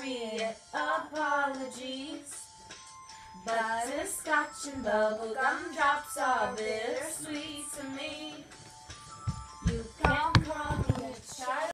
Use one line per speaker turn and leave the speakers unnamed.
immediate apologies. Butterscotch and bubblegum drops are bittersweet to me. You can't call me a child.